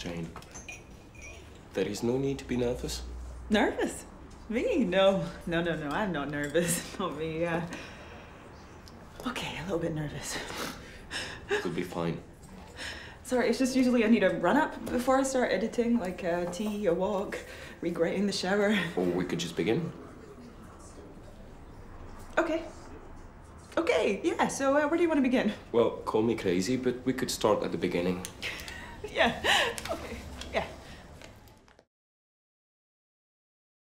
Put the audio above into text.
Jane. There is no need to be nervous. Nervous? Me? No. No. I'm not nervous. Not me, Okay, a little bit nervous. You'll be fine. Sorry, it's just usually I need a run-up before I start editing, like a tea, a walk, regretting the shower. Or we could just begin. Okay, yeah, so where do you want to begin? Well, call me crazy, but we could start at the beginning. Yeah, okay.